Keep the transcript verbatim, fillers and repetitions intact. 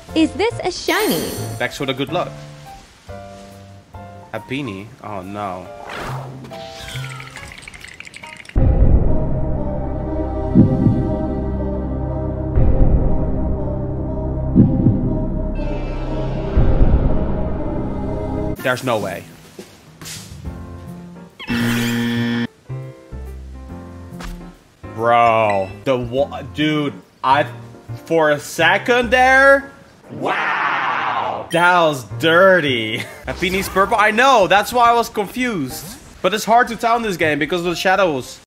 Is this a shiny? Thanks for the good luck. Happiny? Oh no. There's no way. Bro, the wa- dude, I for a second there. Wow, that was dirty. Happiny's purple. I know. That's why I was confused. But it's hard to tell in this game because of the shadows.